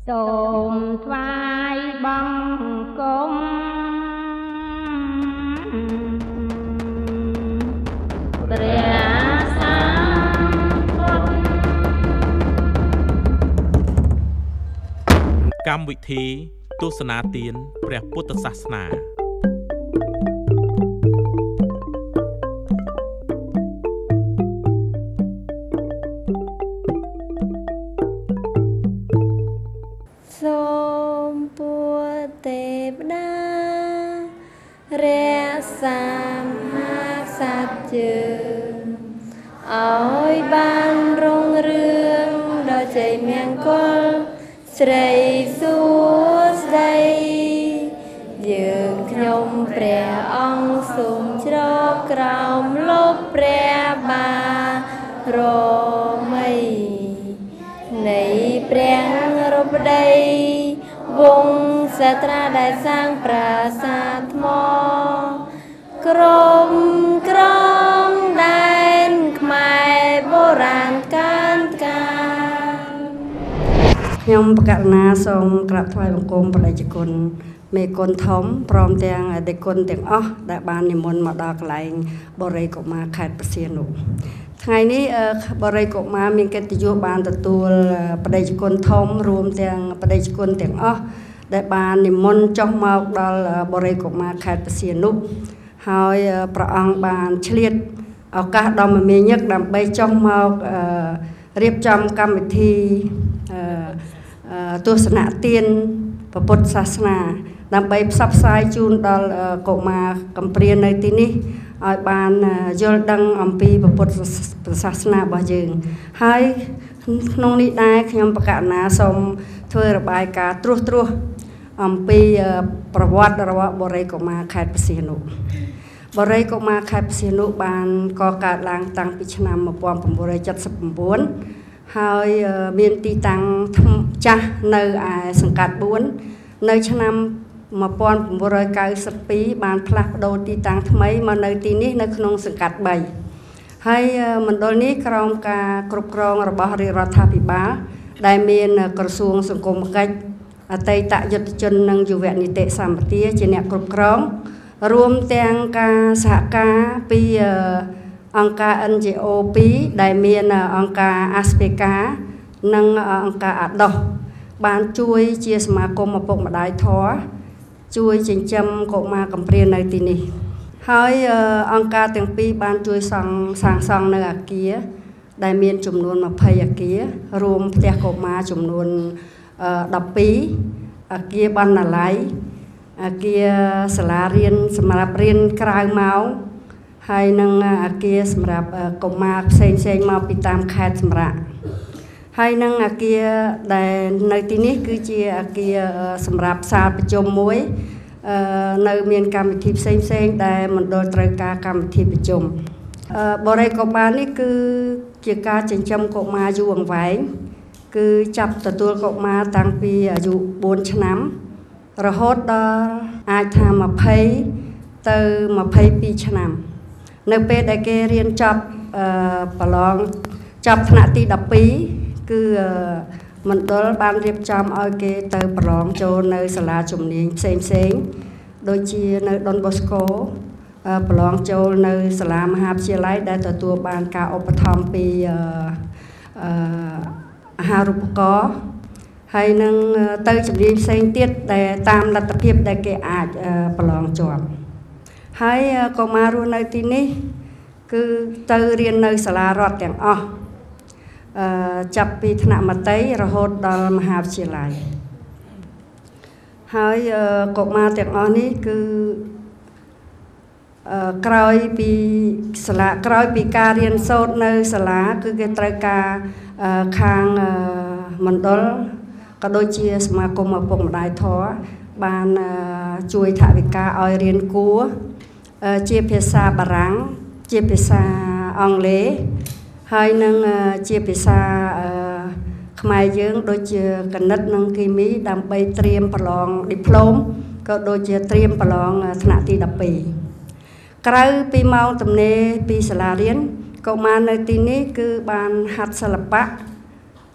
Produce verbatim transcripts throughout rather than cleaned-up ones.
សូមថ្វាយបង្គំព្រះសម្ពុទ្ធកម្មវិធីទស្សនាទានព្រះពុទ្ធសាសនាសូមពុទ្ធទេវតារក្សាមហាក្សត្រយើងឲ្យបានរុងរឿងដល់ជ័យមង្គលស្រីសួស្តីយើងខ្ញុំព្រះអង្គសូមជ្រកក្រោមលប់ព្រះបារមីនៃព្រះរបដីវង្សត្រាដែលសាងប្រាសាទថ្មក្រុមក្រងដែនខ្មែរបុរាណកាលកាលខ្ញុំបកករណាសូមក្រាបថ្វាយបង្គំព្រះតេជគុណមេគុណធំព្រមទាំងអធិគុណទាំងអស់ដែលបាននិមន្តមកដល់កន្លែងបរិយកុមារខេត្តព្រះសីហនុថ្ងៃនេះបរិយកុមារមានកិត្តិយសបានទទួលបដិជគុណធំរួមទាំងបដិជគុណទាំងអស់ដែលបាននិមន្តចុះមកដល់បរិយកុមារខេត្តព្រះសីហនុហើយព្រះអង្គបានឆ្លៀតឱកាសដ៏មមាញឹកដើម្បីចុះមករៀបចំកម្មវិធីទស្សនៈទានពុទ្ធសាសនាដើម្បីផ្សព្វផ្សាយជូនដល់កុមារកំព្រានៅទីនេះឲ្យបានយល់ដឹងអំពីពុទ្ធសាសនារបស់យើងហើយក្នុងនេះដែរខ្ញុំបកករណាសូមធ្វើរបាយការណ៍ត្រួសត្រាសអំពីប្រវត្តិរបស់បរិយកុមារខេត្តព្រះសីហនុបរិយកុមារខេត្តព្រះសីហនុបានកកើតឡើងតាំងពីឆ្នាំmột nghìn chín trăm七十chínហើយមានទីតាំងចាស់នៅឯសង្កាត់bốnនៅឆ្នាំmột nghìn chín trăm chín mươi haiបានផ្លាស់ប្ដូរទីតាំងថ្មីមកនៅទីនេះនៅក្នុងសង្កាត់baហើយមណ្ឌលនេះក្រោមការគ្រប់គ្រងរបស់រាជរដ្ឋាភិបាលដែលមានក្រសួងសង្គមគិច្ចអតីតយុទ្ធជននិងយុវនីតិសម្បទាជាអ្នកគ្រប់គ្រងរួមទាំងការសហការពីអង្គការ N G O ពីរដែលមានអង្គការអាស្ពេកានិងអង្គការអាដោះបានជួយជាសមាគមឪពុកម្ដាយធម៌ជួយចិញ្ចឹមកុមារកំព្រានៅទីនេះហើយអង្គការទាំងពីរបានជួយសង់សាងសង់នៅអគារដែលមានចំនួនยี่สิบអគាររួមផ្ទះកុមារចំនួនtwelveអគារបណ្ណាល័យអគារសាលារៀនសម្រាប់រៀនក្រៅម៉ោងហើយនឹងអគារសម្រាប់កុមារផ្សេងផ្សេងមកពីតាមខេត្តសម្រាប់ហើយនឹងអគារដែលនៅទីនេះគឺជាអគារសម្រាប់សាលប្រជុំមួយនៅមានកម្មវិធីផ្សេងផ្សេងដែលមណ្ឌលត្រូវការកម្មវិធីប្រជុំបរិយកុមារនេះគឺជាការចិញ្ចឹមកុមារយូរអង្វែងគឺចាប់ទទួលកុមារតាំងពីអាយុfourឆ្នាំរហូតដល់អាចថាtwentyទៅtwenty-twoឆ្នាំនៅពេលដែលគេរៀនចប់ប្រឡងចប់ថ្នាក់ទីtwelveគឺមណ្ឌលបានរៀបចំឲ្យគេទៅប្រឡងចូលនៅសាលាជំនាញផ្សេងផ្សេងដូចជានៅដុនបូស្កូប្រឡងចូលនៅសាលាមហាវិទ្យាល័យដែលទទួលបានការឧបត្ថម្ភពីអាហារូបករណ៍ហើយនឹងទៅជំនាញផ្សេងទៀតដែលតាមលទ្ធភាពដែលគេអាចប្រឡងជាប់ហើយកុមាររស់នៅទីនេះគឺទៅរៀននៅសាលារដ្ឋទាំងអស់អឺចាប់ពីថ្នាក់មត្តេយ្យរហូតដល់មហាវិទ្យាល័យហើយកុមារទាំងអស់នេះគឺអឺក្រោយពីសាលាក្រោយពីការរៀនសូត្រនៅសាលាគឺគេត្រូវការខាងមណ្ឌលក៏ដូចជាសមាគមឪពុកម្ដាយធម៌បានជួយថវិកាឲ្យរៀនគួរជាភាសាបារាំងជាភាសាអង់គ្លេសហើយនឹងជាភាសាខ្មែរយើងដូចជាគណិតនិងគីមីដើម្បីត្រៀមប្រឡងឌីប្លូមក៏ដូចជាត្រៀមប្រឡងថ្នាក់ទីtwelveក្រៅពីម៉ោងទំនេរពីសាលារៀនកុមារនៅទីនេះគឺបានហាត់សិល្បៈ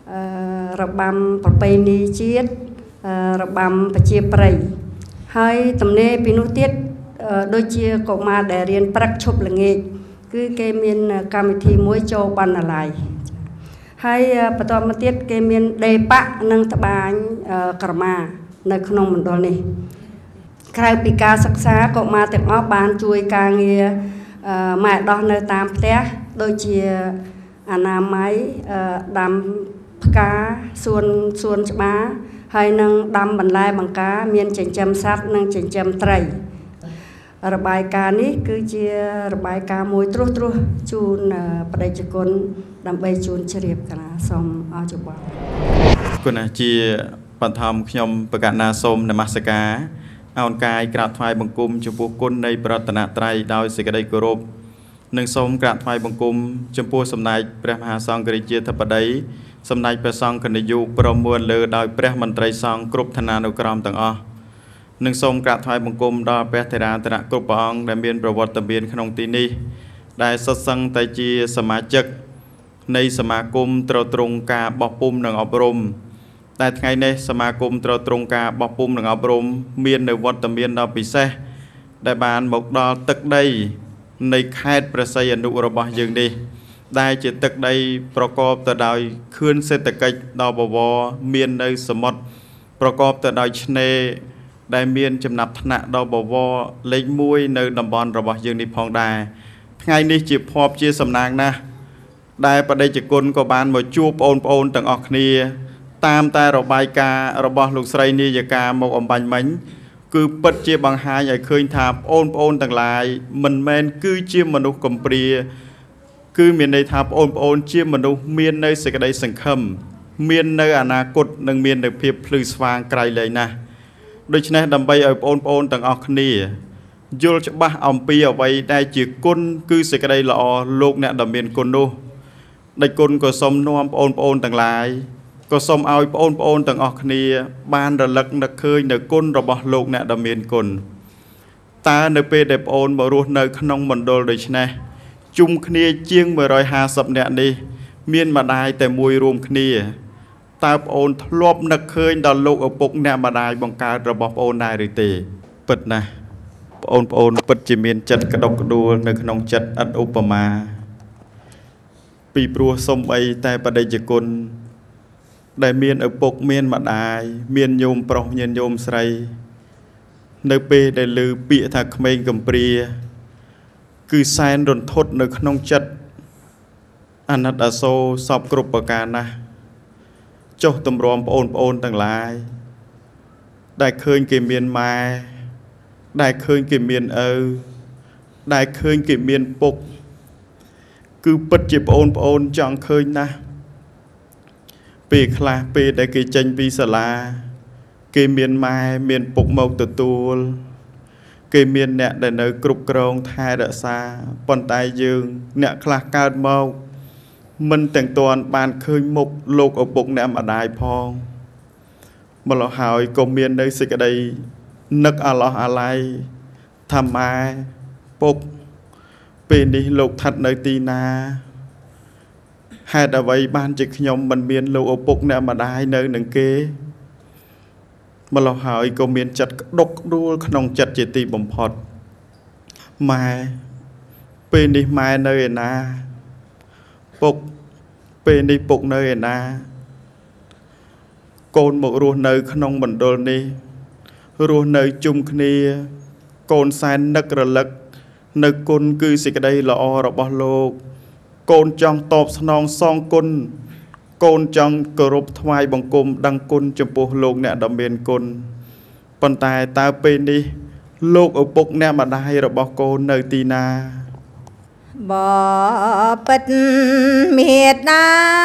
ระบำประเพณีจีดระบำประเชียปรายให้ตำเนปีนุติดโดยเชียกมาได้เรียนปรักชบละเงยคือเกมีนกรรมทีมวยโจบันอะไรให้ปตอมาติดเกมีนเดปะนังตบานกรมาในขนมมันดอนี่ใครปีกาศึกษาก็มาแต่ออบานช่วยการเงียหมายดอนในตามเตะโดยเชียอนามัยดำพกาส่วนส่วนมาให้นังดำบรรลัยบังกาเมียนเจนจำซัดนังเจนจำไตรระบายการนี้คือเชียระบายการมวยตรุตรุจูนประเดจกลดำใบจูนเฉลียบกันสมอาจุบะคุณอาเจียปัทมขยมประกาศนาสมนมัสกาเอากายกราบถวายบังคุมจมพูกุลในปรัตนาไตรดาวสิกได้กรบหนึ่งสมกราบถวายบังคุมจมพูสำนักพระมหาสังฆริเจตปดัยสำนักพระสังฆนิยุประมวลเลือดาวพระมันไตรสังกรุบธนานุกรามต่างอ้อหนึ่งสมกราบถวายบังคุมดาวพระเทราตระกรุปองได้เมียนประวัติเบียนขนมตีนี้ได้สัสังไตจีสมาจักในสมาคมตรตรงกาบปุ่มหนึ่งอบรมแต่ไงในสมาคมตรตรงกาบปุ่มหนึ่งอบรมเมียนในวัดตะเมียนดาวปิเสได้บานบอกดาวตึกได้ในแคดประสัยนุระบยังดีได้จิตตึกได้ประกอบแต่ดาวคืนเศรษฐกิจดาวบวรเมียนในสมดประกอบแต่ดาวชเนได้เมียนจำนับธนะดาวบวรเล็กมวยในดำบอลระบยังดีพองได้ไงนี้จีบพอบเชี่ยสำนางนะได้ประเดี๋ยวจะกลก็บานมาจูบโอนโอนต่างออกนี้ตามแต่ระบายการระบอบลูกไสนียกาโมกอมบันมันคือปัจเจบังหายใหญ่เคยทำโอนโอนต่างหลายมันแมนคือเชี่ยมนุษย์กำปรีคือเมียนในทำโอนโอนเชี่ยมนุษย์เมียนในสกได้สังคมเมียนในอนาคตนังเมียนในเพียบพลือสว่างไกลเลยนะโดยเฉพาะดำไปเอาโอนโอนต่างออกนี้ยุลจะบ้าอมปีเอาไว้ได้จีกุนคือสกได้ละอโลกเนี่ยดำเมียนกุนดูได้กุนก็สมนวมโอนโอนต่างหลายก็สมเอาโอนโอนต่างออกนี้บ้านระลักนักเคยในกุนระบอบโลกเนี่ยดำเมียนกุนตาในเปเดบโอนมารู้ในขนมมันโดลโดยเฉพาะจุ่มขี้เจียงเมื่อรอยหาสับเนี่ยนี่เมียนมาได้แต่มวยรวมขี้ตาโอนทลบนักเคยดอลโลกอุปกเนี่ยมาได้บังการระบอบโอนได้หรือเตะปิดนะโอนโอนปิดจิเมียนจัดกระดกกระดูในขนมจัดอันอุปมาปีปลัวสมใบแต่ประเดี๋ยวกุลได้เมียนอุปกเมียนมาได้เมียนโยมปรอกเมียนโยมใส่ในเปได้ลือปีถักเมงกัมปรีคือแซนดนทดในขนมจัดอนัตอโซสอบกรุปประการนะเจ้าตำรวจโอนโอนต่างหลายได้เคยเกี่ยเมียนมาได้เคยเกี่ยเมียนเออได้เคยเกี่ยเมียนปกคือปัจจิบโอนโอนจังเคยนะปีคลาปีได้เกี่ยจันปีสลาเกี่ยเมียนมาเมียนปกเมาตัวตัวเกี่ยเมียนเนี่ยได้เนยกรุบกรองทายเดซาปนตายยืงเนี่ยคลาการเมามันแต่งตัวบานเคยมุกโลกอบุกเนี่ยมาได้พองมาเราหายก็เมียนได้สิกได้นึกอะไรอะไรทำมาปกเป็นนี้โลกทัดในตีนาให้แต่ไว้บ้านจิกยมมันเมียนโลกอบุกเนี่ยมาได้เนยหนึ่งเกมาเราหายก็เมียนจัดดกดูขนมจัดเจตีบ่มพอดมาเป็นนี้มาเนยนะปกเป็นนี้ปกเนยนะโกนหมกรัวเนยขนมบันโดลนี้รัวเนยจุ่มคเนียโกนแซนนักระลักนึกกุนคือสิกได้ละอระบโลกโกนจังตอบสนองซองกุนโกนจังกรบทวายบังกลมดังกุนจมพูโลกเนี่ยดำเบียนกุนปันตายตาเป็นนี้โลกอุปกเนี่ยมาได้ระบโกนเนยตีนาบ่ปิดเมียดนา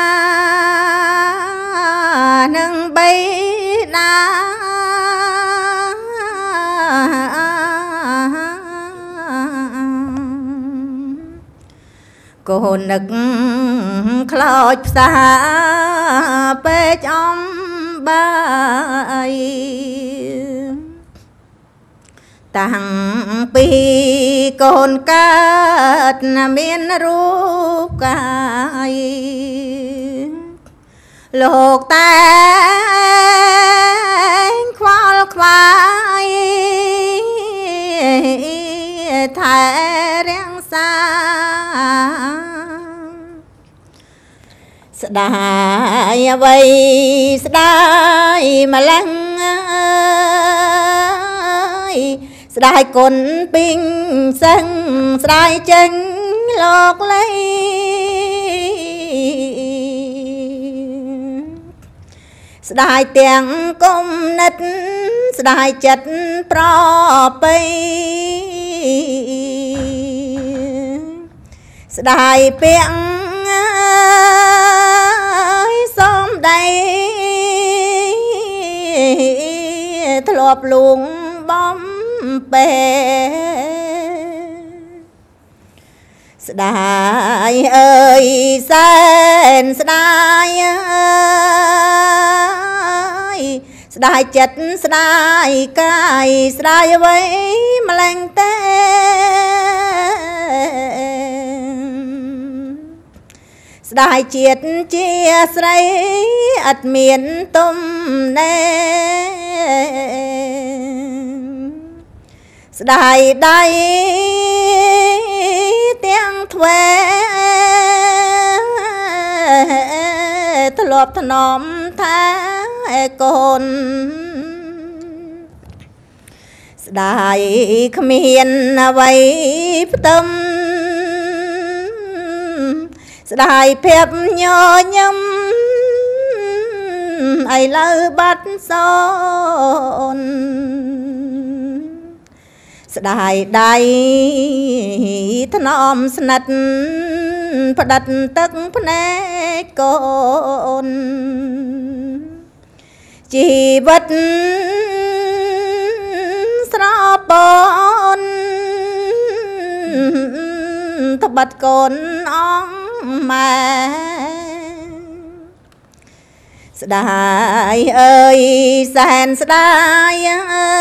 หนึ่งใบนาโกนึกคลอดสาไปจอมใบตั้งปีโกนกัดน่ะเมียนรูปกายលោកតែខ្វល់ខ្វាយថែរាំងសាស្ដាយអ្វីស្ដាយម្លឹងស្ដាយគុណពីងសឹងស្ដាយចេញលោកលីស្ដាយទាំងគុំនិតស្ដាយចិត្តប្រពៃស្ដាយពាក់សំដីធ្លាប់លួងបំពេស្ដាយអើយសែនស្ដាយអើយស្ដាយចិត្តស្ដាយកាយស្ដាយអ្វីម្លេងទេស្ដាយជាតិជាស្រីអត់មានទំនេរស្ដាយដៃទាំងទ្វេធ្លាប់ធ្នមថាកូនស្ដាយគ្មានអ្វីផ្ទឹមស្ដាយភាពញញឹមឥឡូវបាត់សូនស្ដាយដៃថ្នមស្និទ្ធផ្ដិតទឹកភ្នែកកូនជីវិតស្រពនត្បិតកូនអងម៉ែស្ដាយអើយសែនស្ដាយអើ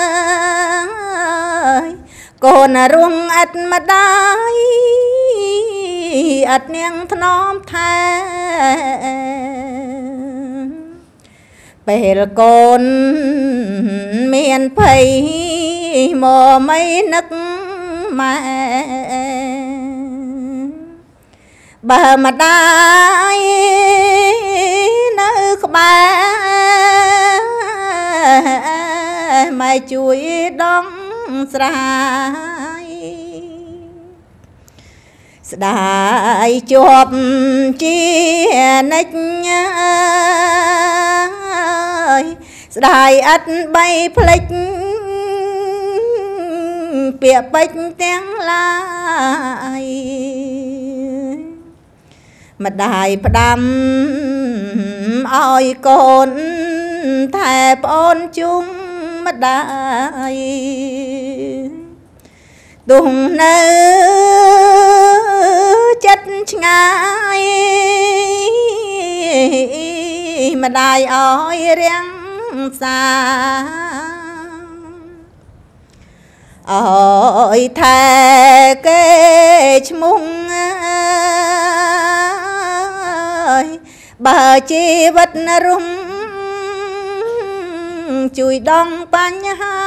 យកូនរួមអត់ម្ដាយអត់នាងថ្នមថែពេលកូនមានភ័យមកមិននឹកម៉ែបើម្ដាយនៅក្បែរម៉ែជួយដងស្រាយស្ដាយជាប់ជានិច្ចស្ដាយអត់បីផ្លេចពាក្យពេចន៍ទាំងឡាយម្ដាយផ្ដាំឲ្យកូនថែប្អូនជុំម្ដាយទោះនៅចិត្តឆ្ងាយម្ដាយឲ្យរាំងសាអើយថែគេឈ្មោះបើជីវិតរំជួយដងបញ្ហា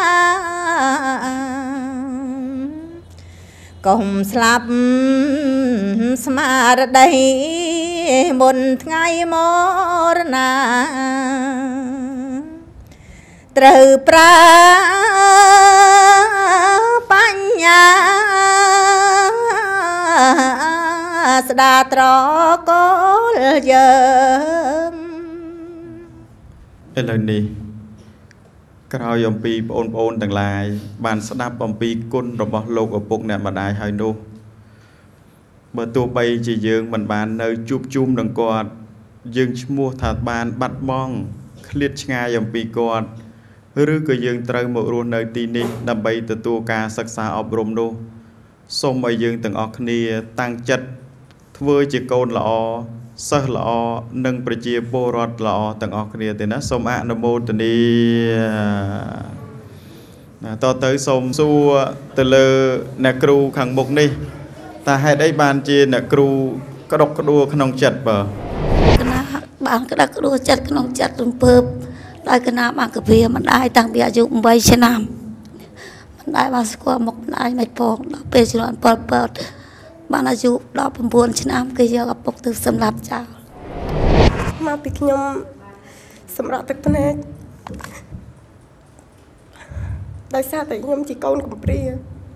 កុំស្លាប់ស្មារតីមុនថ្ងៃមរណាត្រូវប្រើបញ្ញាស្ដាត្រកលយើងឥឡូវនេះក្រោយអំពីបងប្អូនទាំងឡាយបានស្ដាប់អំពីគុណរបស់លោកឪពុកអ្នកម្ដាយហើយនោះបើទោះបីជាយើងមិនបាននៅជួបជុំនឹងគាត់យើងឈ្មោះថាបានបាត់បង់ឃ្លាតឆ្ងាយអំពីគាត់ឬក៏យើងត្រូវមករស់នៅទីនេះដើម្បីទទួលការសិក្សាអប់រំនោះសូមឲ្យយើងទាំងអស់គ្នាតាំងចិត្តធ្វើជាកូនល្អសិស្សល្អនិងប្រជាពលរដ្ឋល្អទាំងអស់គ្នាទេណាសូមអនុមោទនាណាតទៅសូមសួរទៅលើអ្នកគ្រូខាងមុខនេះតើហេតុអីបានជាអ្នកគ្រូក្តុកក្តួលក្នុងចិត្តបើគណៈ bạn cái đặc đua chặt cái nông chặt rừng bơm đại cái nam ăn cái bia mình ai tăng bia dụng bay trên nam mình ai bao qua một ai mệt phong đó bê chỉ loạn bớt bớt bạn là dụng đó bầm buồn trên nam cái giờ gặp bọc từ sầm lạp chào mà bị nhom sầm lạp tức này đại sao tại nhom chỉ con cùng bia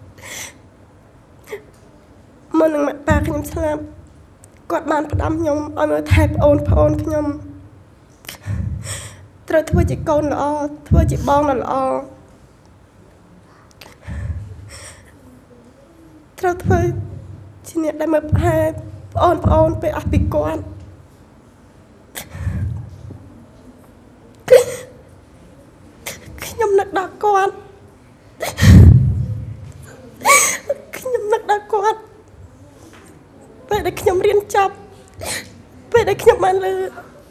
mà nâng mặt ba nhom sầm quạt bàn phật âm nhom ở nơi thẹp ôn phôn nhom rồi thưa chị con là thưa chị bon là là rồi thưa chị nhẹ đây mà hai ôn ôn về áp bị con nhom nặng đa con nhom nặng đa con về đây nhom riêng chập về đây nhom ăn lư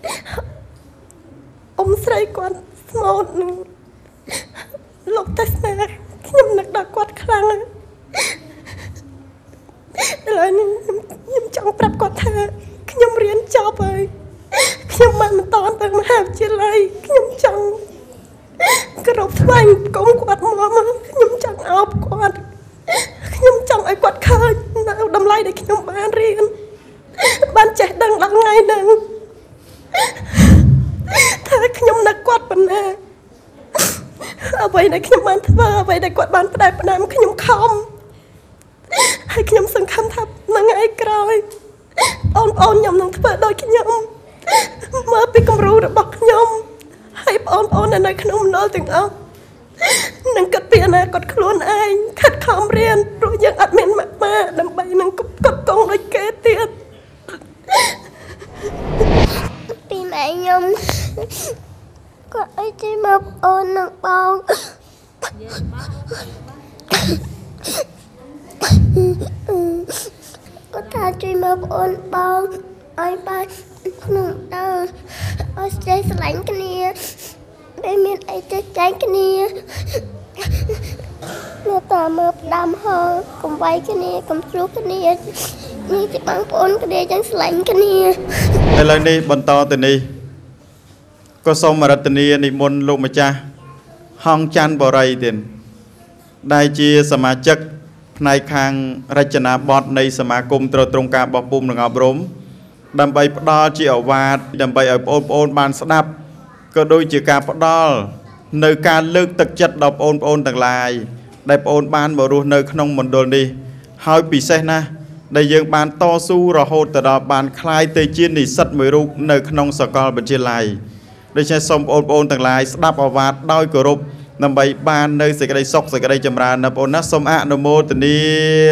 ông sấy con một lục test này nhom nặng đa con khăng rồi nhom trong prep con thà nhom riêng chập rồi nhom ăn mình to từ mà hàm chia lại nhom trong cái rộp xanh cũng quạt mò mà nhom chẳng áo quạt nhom chẳng ai quạt khơi nào đâm lại để nhom bán riêng bán trẻ đang đang ngay đang thay nhom nặc quạt bên này ở vậy để nhom bán thưa vậy để quạt bán bên này bên này mà nhom không hay nhom sừng khăm thấp là ngay cày ôn ôn nhom nằng thưa đôi nhom mơ bị cầm rú được bọc nhom hay ôn ôn ở nơi nhom nói tiếng ông nâng cất bia này cất luôn anh khát khom riêng rồi dân ăn men mẹ ma đâm bay nâng cất cất con nói kế tiền bị mẹ nhom có ai chơi mập ôn nâng bao có tha chơi mập ôn bao ai bay nâng đau ai chơi lạnh cái này bên miền ấy chơi trái cái này nó tò mơ đam hơn cùng vay cái này cùng chú cái này như chị bắn ôn cái này chẳng lạnh cái này đây là đi bận to từ này có xong mà từ này đi môn lục mà cha hong chan bò ray tiền đại chia sma chất này khang rachana bọt này sma cùng trâu trông cả bọt bùm được ngọc rốm đầm bay đo chỉ ở vạt đầm bay ở ôn ôn bàn sắp có đôi chỉ cả bắt đo nơi ca lược thực chất đọc ôn ôn tầng lại đại ôn ban mở ruột nơi không mình đồn đi hơi bị xe na đại dương ban to su rồi hốt từ đó ban khai tây chiên đi sắt mới ruột nơi không sợ con bên trên lại đây sẽ xong ôn ôn tầng lại đáp vào vạt đôi cửa rụp nằm bay ban nơi sẽ cái đây sọc sẽ cái đây chầm ra nằm ôn nát xong ạ nô mô tình đi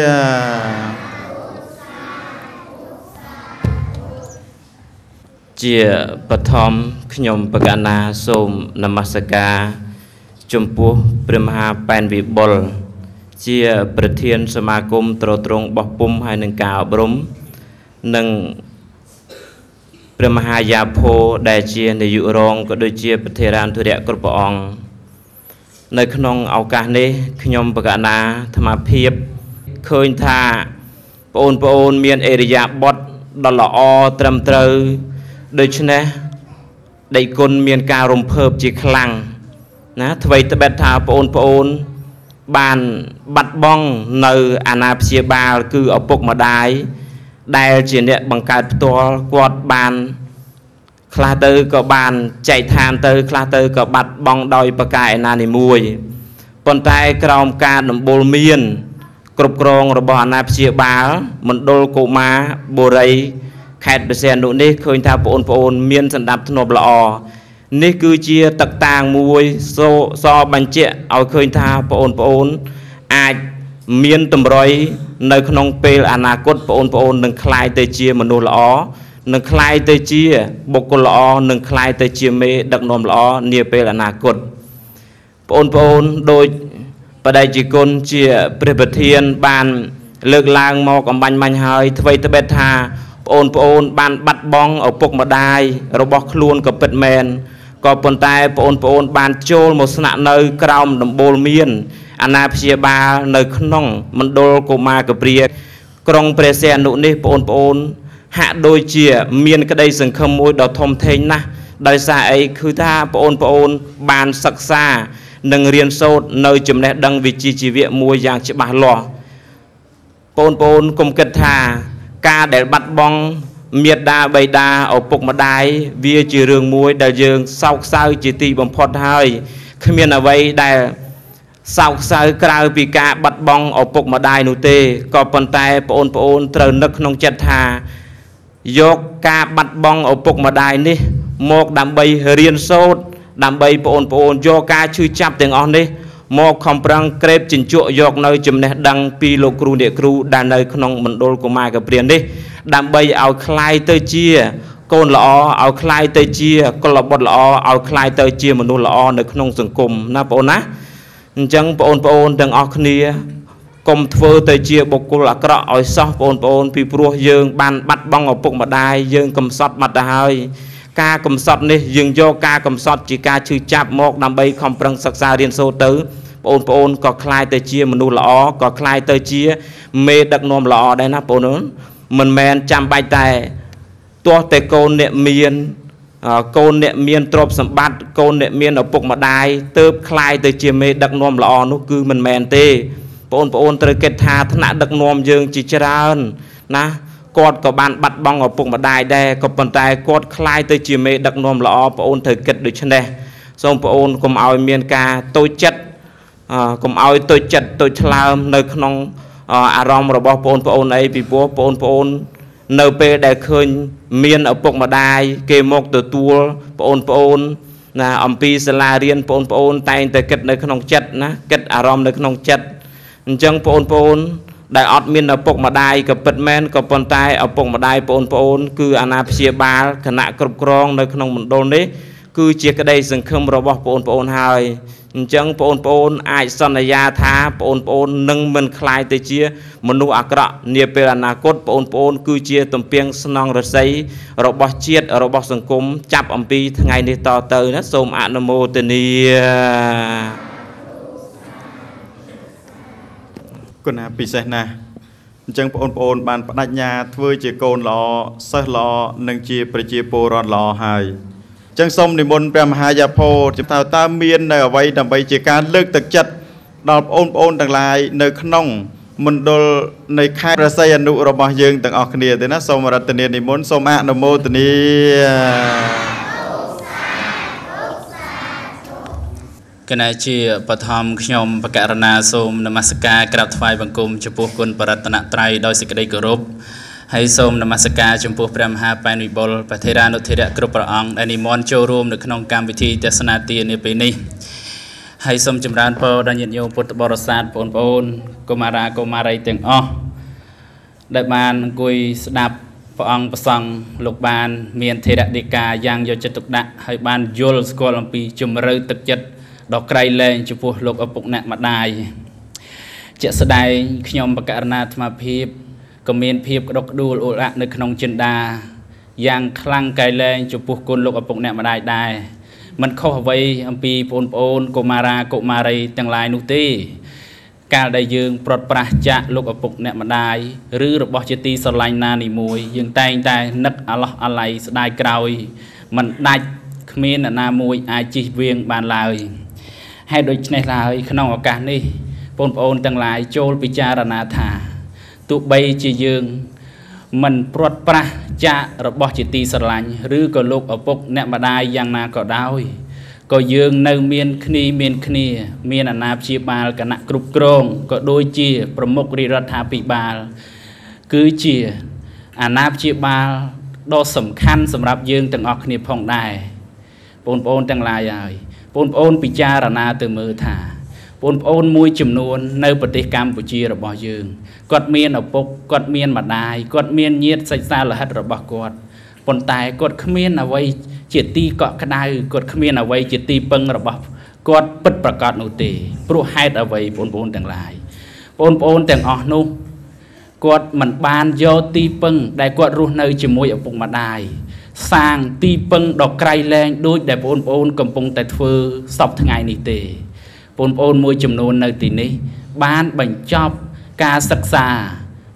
chia bát thom nhom pagana som namasaka chumpu premha pan vi bol chiaประธานสมาคมตรตรงบปุ่มให้หนึ่งกาวบรมหนึ่งព្រះមហាយាភោដែលជានាយករងក៏ដូចជាប្រធានធរៈគ្រប់ព្រះអង្គនៅក្នុងឱកាសនេះខ្ញុំបកណាអាត្មាភាពឃើញថាបងប្អូនមានអេរិយាបថដ៏ល្អត្រឹមត្រូវដូច្នេះដៃគុណមានការរំភើបជាខ្លាំងណាអ្វីត្បិតថាបងប្អូនបានបាត់បង់នៅអាណាព្យាបាលគឺឪពុកម្ដាយដែលជាអ្នកបង្កើតផ្ទាល់គាត់បានខ្លះទៅក៏បានចែកឋានទៅខ្លះទៅក៏បាត់បង់ដោយប្រការឯណានីមួយប៉ុន្តែក្រោមការដំបូលមានគ្រប់គ្រងរបស់អាណាព្យាបាលមណ្ឌលកុមារបុរីខេត្តបរសៀននោះនេះឃើញថាបងប្អូនមានសណ្ដាប់ធ្នាប់ល្អនេះគឺជាទឹកតាងមួយសបញ្ជាក់ឲ្យឃើញថាបងប្អូនអាចមានតម្រុយនៅក្នុងពេលអនាគតបងប្អូននឹងក្លាយទៅជាមនុស្សល្អនឹងក្លាយទៅជាបុគ្គលល្អនឹងក្លាយទៅជាមេដឹកនាំល្អនាពេលអនាគតបងប្អូនដូចបដិជគុណជាព្រះប្រធានបានលើកឡើងមកអំបញ្ញមាញ់ហើយអ្វីត្បិតថាបងប្អូនបានបាត់បង់ឪពុកម្ដាយរបស់ខ្លួនក៏ពិតមែនក៏ប៉ុន្តែបងប្អូនបានចូលមកស្នាក់នៅក្រោមដំបូលមានអាណាព្យាបាលនៅក្នុងមណ្ឌលកុមារកព្រាក្រុងព្រះសីហនុនេះបងប្អូន hạ đôi chia miền cái đây sừng khâm môi đỏ thom thế na đời xa ấy cứ tha ôn ôn bàn sắc xa nâng riêng sâu nơi chùm nét đăng vị trí chỉ viện mùi dạng chỉ bà lò ôn ôn cùng kết thà ca để bắt bong miệt đa bầy đa ở bục mà đai vía chỉ rừng mùi đại dương sau sao chỉ tì bằng phọt hơi khi miền ở vậy đại sau sao cao vì ca bắt bong ở bục mà đai nụ tê có bàn tay ôn ôn trời nực nông chật thà dọc ca bắt bong ở bục mà đai ní một đám bầy riêng sốt đám bầy ôn ôn do ca chư chắp tiếng on đi một không prang krep chỉnh chuộng dọc nơi chùm nét đăng pi lô kru địa kru đàn nơi không mình đôi của mai gặp riêng đi đám bầy ao khai tơi chia côn lọ ao khai tơi chia con lọ bọt lọ ao khai tơi chia mình nuôi lọ nơi không sừng cùng na ôn á chẳng ôn ôn đằng ao khnia cùng thưa tơi chia bọc cô là cọ ỏi sọ ôn ôn pi pru dương ban bắt bong ở bụng mà đai dương cầm sọt mặt đai ca cầm sọt này dương do ca cầm sọt chỉ ca chư chạp một đám bầy không prang sắc xa riêng sâu tứ ôn ôn có khai tơi chia mình nuôi lọ có khai tơi chia mê đặc nôm lọ đây na ôn mình men chăm bài tài tua tê côn niệm miên côn niệm miên trộp sầm bát côn niệm miên ở bụng mà đai tớp khai từ chiêm mê đặc nôm lọ nó cứ mình men tê ôn ôn từ kết thà thằng nã đặc nôm dương chỉ ra na cột có bàn bắt bong ở bụng mà đai đây có bàn tay cột khai từ chiêm mê đặc nôm lọ ôn thời kết được chân đây xong ôn cùng ao miên ca tôi chất cùng ao tôi chất tôi làm nơi không à rong rồi bỏ ôn ôn ấy bị bố ôn ôn nơi pe đại khơi miền ở bụng mà đai kê một từ tua ôn ôn là ông pi sala riêng ôn ôn tay từ kết nơi không chất ná kết à rong nơi không chất chẳng ôn ôn đại ọt miền ở bụng mà đai gặp bật men gặp bàn tay ở bụng mà đai ôn ôn cứ anapsia ba khả năng cướp crong nơi không mình đồn đấy cứ chia cái đây dừng không rồi bỏ ôn ôn hai chẳng ôn ôn ai son ya tha ôn ôn nâng mình khai tới chia manu akra nia pe anakot ôn ôn cứ chia tầm pieng snong rồi say rồi bỏ chiết rồi bỏ sừng cúng chắp âm pi ngày này to tới nó xôm anamo tenia con à pi xe na chẳng ôn ôn bàn bắt nhà thưa chia côn lọ sơ lọ nâng chia pre chia po ron lọ hai chẳng xong thì môn bèm hai gia phô chúng ta ta miên ở vậy đầm bầy chỉ ca lực thực chất đọc ôn ôn đằng lại nơi khăn mình đồ nơi khai ra xây anh nụ rồi bao dương tầng ọc nìa thì nó xong mà tình thì muốn xong ạ nô mô tình cái này chỉ bắt thầm nhom bạc cả na xôm namaskar grab thay bằng cùng cho buộc quân paratana trai đôi sự cây group hay xôm namaskar trong buộc prem ha pan vibol và thế ra nó thế đã group ở ông anh món châu room đượcក្នុងកម្មវិធីទស្សនាទាននៅពេលនេះហើយសូមចម្រើនពរដល់ញាតិញោមពុទ្ធបរិស័ទបងប្អូនកុមារាកុមារីទាំងអស់ដែលបានអង្គុយស្ដាប់ព្រះអង្គប្រសង់លោកបានមានធេរៈដីកាយ៉ាងយកចិត្តទុកដាក់ហើយបានយល់ស្គាល់អំពីជំរឿទឹកចិត្តដ៏ក្រៃលែងចំពោះលោកឪពុកអ្នកម្ដាយជាក់ស្ដែងខ្ញុំបកករណាអាត្មាភាពក៏មានភាពក្តុកក្តួលអ៊ូអៈនៅក្នុងចិន្តាយ៉ាងខ្លាំងក្រៃលែងចំពោះគុណលោកឪពុកអ្នកម្ដាយដែរមិនខុសអ្វីអំពីបងប្អូនកុមារាកុមារីទាំងឡាយនោះទេកាលដែលយើងប្រត់ប្រាស់ចាក់លោកឪពុកអ្នកម្ដាយឬរបស់ជាទីស្រឡាញ់ណានីមួយយើងតែងតែនឹកអាឡោះអាល័យស្ដាយក្រោយមិនដាច់គ្មានអ្នកណាមួយអាចជិះវៀងបានឡើយហើយដូច្នេះឡើយក្នុងឱកាសនេះបងប្អូនទាំងឡាយចូលពិចារណាថាទោះបីជាយើងមិនព្រាត់ប្រាសចាក់របស់ជាទីស្រឡាញ់ឬក៏លោកឪពុកអ្នកម្ដាយយ៉ាងណាក៏ដោយក៏យើងនៅមានគ្នាមានគ្នាមានអាណាព្យាបាលគណៈគ្រប់គ្រងក៏ដូចជាប្រមុខរាជរដ្ឋាភិបាលគឺជាអាណាព្យាបាលដ៏សំខាន់សម្រាប់យើងទាំងអស់គ្នាផងដែរបងប្អូនទាំងឡាយហើយបងប្អូនពិចារណាទៅមើលថាបងប្អូនមួយចំនួននៅប្រទេសកម្ពុជារបស់យើងគាត់មានឪពុកគាត់មានម្ដាយគាត់មានញាតិសាច់សាលហិតរបស់គាត់ប៉ុន្តែគាត់គ្មានអ្វីជាទីកក់ក្ដៅគាត់គ្មានអ្វីជាទីពឹងរបស់គាត់ពិតប្រាកដនោះទេព្រោះហេតុអ្វីបងប្អូនទាំងឡាយបងប្អូនទាំងអស់នោះគាត់មិនបានយកទីពឹងដែលគាត់រស់នៅជាមួយឪពុកម្ដាយសាងទីពឹងដ៏ក្រៃលែងដូចដែលបងប្អូនកំពុងតែធ្វើសពថ្ងៃនេះទេបងប្អូនមួយចំនួននៅទីនេះបានបញ្ចប់ការសិក្សា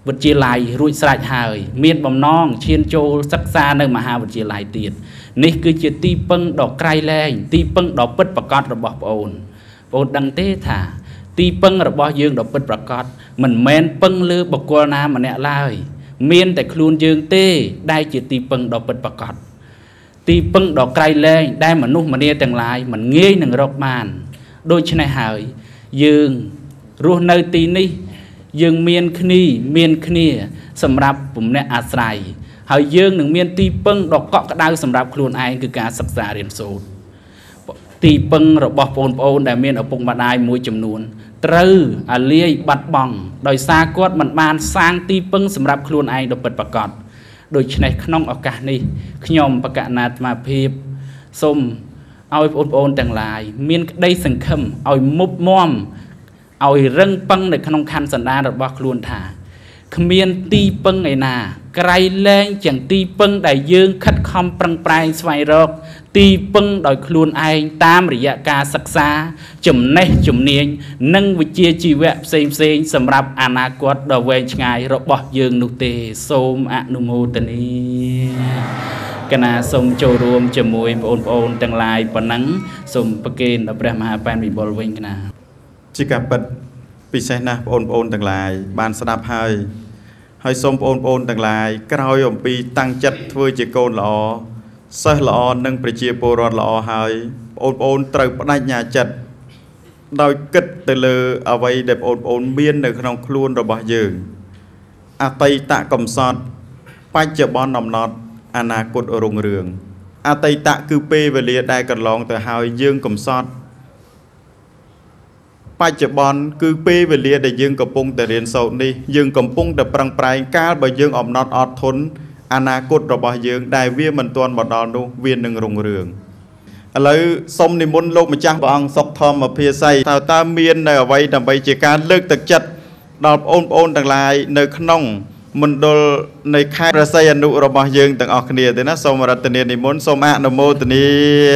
វិទ្យាល័យរួចស្រេចហើយមានបំណងឈានចូលសិក្សានៅមហាវិទ្យាល័យទៀតនេះគឺជាទីពឹងដ៏ក្រៃលែងទីពឹងដ៏ពិតប្រាកដរបស់បងអូនបងអូនដឹងទេថាទីពឹងរបស់យើងដ៏ពិតប្រាកដមិនមែនពឹងលើបុគ្គលណាម្នាក់ឡើយមានតែខ្លួនយើងទេដែលជាទីពឹងដ៏ពិតប្រាកដទីពឹងដ៏ក្រៃលែងដែលមនុស្សម្នាទាំងឡាយមិនងាយនឹងរកបានដូច្នេះហើយយើងរស់នៅទីនេះយើងមានគ្នាមានគ្នាសម្រាប់ពំនាក់អាស្រ័យហើយយើងនឹងមានទីពឹងដ៏កក់ក្ដៅសម្រាប់ខ្លួនឯងគឺការសិក្សារៀនសូត្រទីពឹងរបស់បងប្អូនដែលមានឪពុកម្ដាយមួយចំនួនត្រូវអាលាយបាត់បង់ដោយសារគាត់មិនបានសាងទីពឹងសម្រាប់ខ្លួនឯងដ៏ពិតប្រាកដដូច្នេះក្នុងឱកាសនេះខ្ញុំបកណាត្មាភាពសូមឲ្យបងប្អូនទាំងឡាយមានក្តីសង្ឃឹមឲ្យមុបមាំឲ្យរឹងប៉ឹងនៅក្នុងខណ្ឌសន្តានរបស់ខ្លួនថាគ្មានទីពឹងឯណាក្រៃលែងជាងទីពឹងដែលយើងខិតខំប្រឹងប្រែងស្វែងរកទីពឹងដោយខ្លួនឯងតាមរយៈការសិក្សាចំណេះជំនាញនិងវិជ្ជាជីវៈផ្សេងផ្សេងសម្រាប់អនាគតដ៏វែងឆ្ងាយរបស់យើងនោះទេសូមអនុមោទនាគណៈសូមចូលរួមជាមួយបងប្អូនទាំងឡាយប៉ុណ្ណឹងសូមប្រគេនដល់ព្រះមហាបែនវិបុលវិញគណៈជាការពិតពិសេសណាស់បងប្អូនទាំងឡាយបានស្ដាប់ហើយហើយសូមបងប្អូនទាំងឡាយក្រោយអំពីតាំងចិត្តធ្វើជាកូនល្អសិស្សល្អនិងប្រជាពលរដ្ឋល្អហើយបងប្អូនត្រូវបដិញ្ញាចិត្តដោយគិតទៅលើអ្វីដែលបងប្អូនមាននៅក្នុងខ្លួនរបស់យើងអតីតកំសត់បច្ចុប្បន្នអំណត់អនាគតរុងរឿងអតីតគឺពេលវេលាដែលកន្លងទៅហើយយើងកំសត់បច្ចុប្បន្នគឺពេលវេលាដែលយើងកំពុងតែរៀនសូត្រនេះយើងកំពុងតែប្រឹងប្រែងកាលបើយើងអំណត់អត់ធន់អនាគតរបស់យើងដែលវាមិនទាន់មកដល់នោះវានឹងរុងរឿងឥឡូវសូមនិមន្តលោកម្ចាស់ព្រះអង្គសុខធម្មភាស័យតើតើមាននៅអ្វីដើម្បីជាការលើកទឹកចិត្តដល់បងប្អូនទាំងឡាយនៅក្នុងមណ្ឌលនៃខេត្តព្រះសីហនុរបស់យើងទាំងអស់គ្នាទេណាសូមរតនានិមន្តសូមអនុមោទនា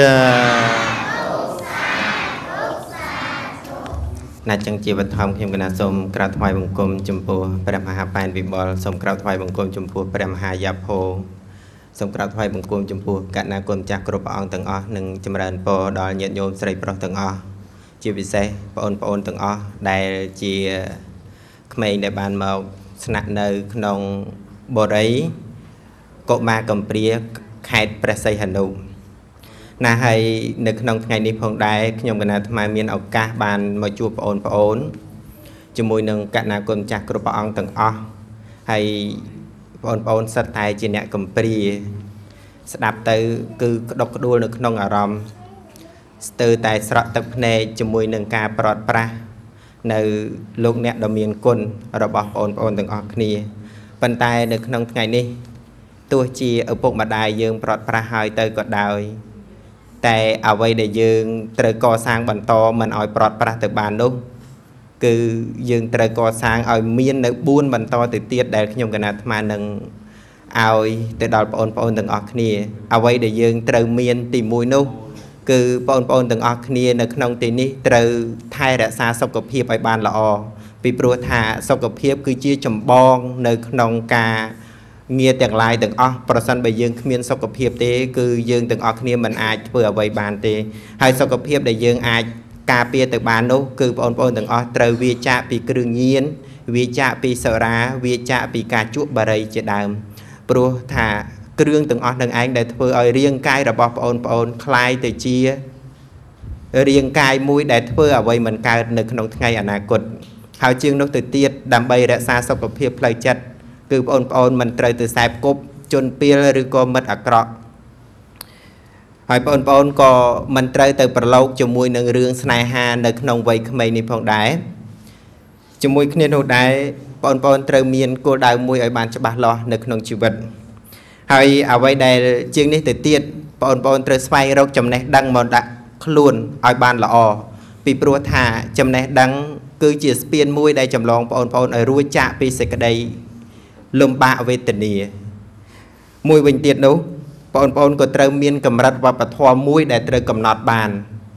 ណាចឹងជាបឋមខ្ញុំគណៈសូមក្រាបថ្វាយបង្គំចំពោះព្រះមហាបែនវិបុលសូមក្រាបថ្វាយបង្គំចំពោះព្រះមហាយ៉ាភោសូមក្រាបថ្វាយបង្គំចំពោះកណ្ណាគុណចាស់គ្រប់ព្រះអង្គទាំងអស់និងចម្រើនពរដល់ញាតិញោមស្រីប្រុសទាំងអស់ជាពិសេសបងប្អូនទាំងអស់ដែលជាក្មេងដែលបានមកស្នាក់នៅក្នុងបរិយកុមារកំព្រាខេត្តព្រះសីហនុណាហើយនៅក្នុងថ្ងៃនេះផងដែរខ្ញុំគណៈអាត្មាមានឱកាសបានមកជួបបងប្អូនជាមួយនឹងកណ្ណាគុណចាស់គ្រប់ព្រះអង្គទាំងអស់ហើយបងប្អូនសិតតែជាអ្នកកំព្រាស្ដាប់ទៅគឺក្តុកក្តួលនៅក្នុងអារម្មណ៍ស្ទើរតែស្រក់ទឹកភ្នែកជាមួយនឹងការប្រត់ប្រាស់នៅលោកអ្នកដ៏មានគុណរបស់បងប្អូនទាំងអស់គ្នាប៉ុន្តែនៅក្នុងថ្ងៃនេះទោះជាឪពុកម្ដាយយើងប្រត់ប្រាស់ហើយទៅក៏ដោយតែអ្វីដែលយើងត្រូវកសាងបន្តមិនឲ្យប្រត់ប្រាស់ទៅបាននោះគឺយើងត្រូវកសាងឲ្យមាននៅបួនបន្តទៅទៀតដែលខ្ញុំគណៈអាត្មានឹងឲ្យទៅដល់បងប្អូនទាំងអស់គ្នាអ្វីដែលយើងត្រូវមានទីមួយនោះគឺបងប្អូនទាំងអស់គ្នានៅក្នុងទីនេះត្រូវថែរក្សាសុខភាពឲ្យបានល្អពីព្រោះថាសុខភាពគឺជាចម្បងនៅក្នុងការងារទាំងឡាយទាំងអស់ប្រសិនបើយើងគ្មានសុខភាពទេគឺយើងទាំងអស់គ្នាមិនអាចធ្វើអ្វីបានទេហើយសុខភាពដែលយើងអាចការពារទៅបាននោះគឺបងប្អូនទាំងអស់ត្រូវវាចាកពីគ្រឿងញៀនវាចាកពីសេរាវាចាកពីការជក់បារីជាដើមព្រោះថាគ្រឿងទាំងអស់នឹងឯងដែលធ្វើឲ្យរាងកាយរបស់បងប្អូនคล้ายទៅជារាងកាយមួយដែលធ្វើអ្វីមិនកើតនៅក្នុងថ្ងៃអនាគតហើយជាងនោះទៅទៀតដើម្បីរក្សាសុខភាពផ្លូវចិត្តគឺបងប្អូនមិនត្រូវទៅខ្សែគប់ជន់ពីលឬក៏មិត្តអាក្រក់ហើយបងប្អូនក៏មិនត្រូវទៅប្រឡូកជាមួយនឹងរឿងស្នេហានៅក្នុងវ័យក្មេងនេះផងដែរជាមួយគ្នានោះដែរបងប្អូនត្រូវមានគោលដៅមួយឲ្យបានច្បាស់លាស់នៅក្នុងជីវិតហើយអ្វីដែលជាងនេះទៅទៀតបងប្អូនត្រូវស្វែងរកចំណេះដឹងមកដាក់ខ្លួនឲ្យបានល្អពីព្រោះថាចំណេះដឹងគឺជាស្ពានមួយដែលចម្លងបងប្អូនឲ្យរួចចាកពីសេចក្តីលំបាកវេទនាមួយវិញទៀតនោះបងប្អូនក៏ត្រូវមានកម្រិតវប្បធម៌មួយដែលត្រូវកំណត់បាន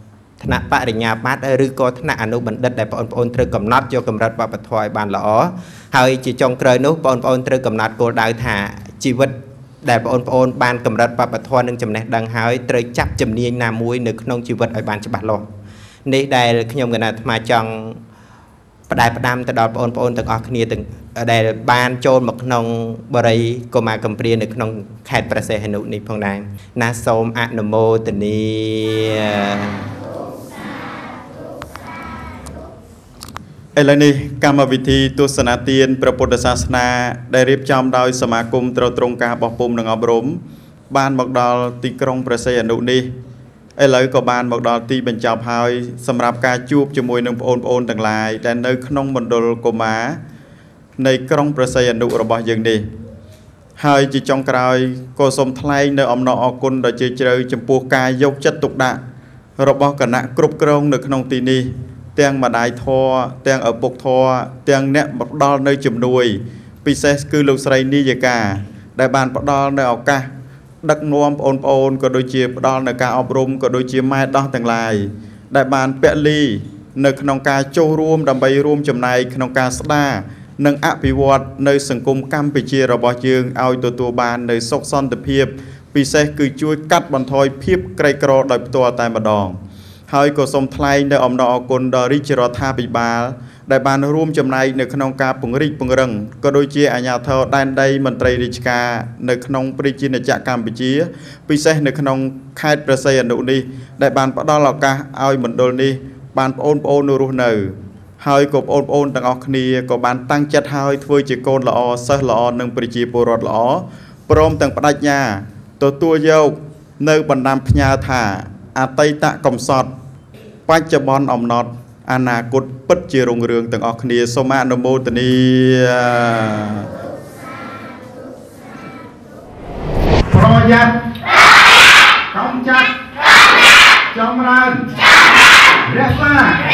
ថ្នាក់បរិញ្ញាបត្រឬក៏ថ្នាក់អនុបណ្ឌិតដែលបងប្អូនត្រូវកំណត់យកកម្រិតវប្បធម៌ឲ្យបានល្អហើយជាចុងក្រោយនោះបងប្អូនត្រូវកំណត់គោលដៅថាជីវិតដែលបងប្អូនបានកម្រិតវប្បធម៌និងចំណេះដឹងហើយត្រូវចាប់ជំនាញណាមួយនៅក្នុងជីវិតឲ្យបានច្បាស់លាស់នេះដែលខ្ញុំកណាអាត្មាចង់ផ្ដែផ្ដាំទៅដល់បងប្អូនទាំងអស់គ្នាទាំងដែលបានចូលមកក្នុងបរិយាកុមារកំព្រានៅក្នុងខេត្តព្រះសីហនុនេះផងដែរណាសូមអនុមោទនាឥឡូវនេះកម្មវិធីទស្សនាទានព្រះពុទ្ធសាសនាដែលរៀបចំដោយសមាគមត្រួតត្រងការបោះពុម្ពនិងអប់រំបានមកដល់ទីក្រុងព្រះសីហនុនេះឥឡូវក៏បានមកដល់ទីបញ្ចប់ហើយសម្រាប់ការជួបជាមួយនឹងបងប្អូនទាំងឡាយដែលនៅក្នុងមណ្ឌលកុមារនៃក្រុងព្រះសីហនុរបស់យើងនេះហើយជាចុងក្រោយក៏សូមថ្លែងនៅអំណរអគុណដ៏ជ្រាលជ្រៅចំពោះការយកចិត្តទុកដាក់របស់គណៈគ្រប់គ្រងនៅក្នុងទីនេះទាំងម្ដាយធរទាំងឪពុកធរទាំងអ្នកផ្ដល់នៅជំនួយពិសេសគឺលោកស្រីនាយិកាដែលបានផ្ដល់នៅឱកាសដឹកនាំបងប្អូនក៏ដូចជាផ្ដល់នៅការអប់រំក៏ដូចជាម៉ែដោះទាំងឡាយដែលបានពលីនៅក្នុងការចូលរួមដើម្បីរួមចំណែកក្នុងការស្ដារនិងអភិវឌ្ឍនៅសង្គមកម្ពុជារបស់យើងឲ្យទទួលបាននៅសុខសន្តិភាពពិសេសគឺជួយកាត់បន្ថយភាពក្រីក្រដោយផ្ទាល់តែម្ដងហើយក៏សូមថ្លែងនៅអំណរអគុណដល់រាជរដ្ឋាភិបាលដែលបានរួមចំណែកនៅក្នុងការពង្រីកពង្រឹងក៏ដូចជាអាជ្ញាធរដែនដីមន្ត្រីរាជការនៅក្នុងប្រជាណាចក្រកម្ពុជាពិសេសនៅក្នុងខេត្តព្រះសីហនុនេះដែលបានផ្ដល់ឱកាសឲ្យមណ្ឌលនេះបានបងប្អូននៅរស់នៅហើយក៏បងប្អូនទាំងអស់គ្នាក៏បានតាំងចិត្តឲ្យធ្វើជាកូនល្អសិស្សល្អនិងប្រជាពលរដ្ឋល្អព្រមទាំងបដិញ្ញាទទួលយកនៅបណ្ដាំផ្ញើថាអតីតកំសត់បច្ចុប្បន្នអំណត់អនាគតពិតជារុងរឿងទាំងអស់គ្នាសូមអនុមោទនាប្រយ័ត្នកំចាត់ចម្រើនរក្សា